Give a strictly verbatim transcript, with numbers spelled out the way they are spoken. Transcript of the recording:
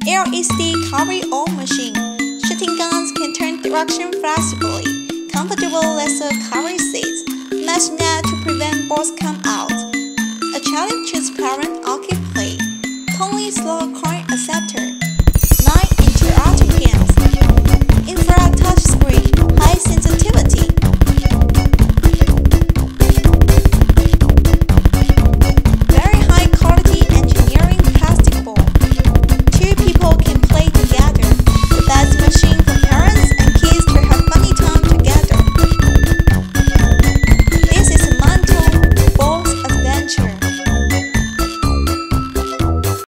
L S D carry-all machine. Shooting guns can turn direction flexibly. Comfortable laser cover seats. Mesh net to prevent balls come out. A challenge transparent arcade play. Conley slow coin acceptor.